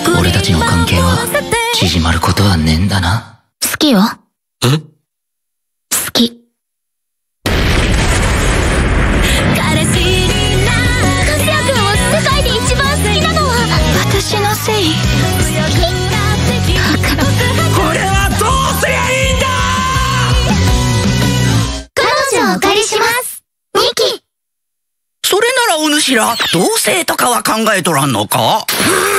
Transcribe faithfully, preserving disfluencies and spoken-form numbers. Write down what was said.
俺たちの関係は縮まることはねえんだな。 好きよ。 え？ 好き。彼氏になる。和也君を世界で一番好きなのは私のせい。好き。だからこれはどうすりゃいいんだ。 彼女をお借りします。ニキ。 それならお主ら同棲とかは考えとらんのか？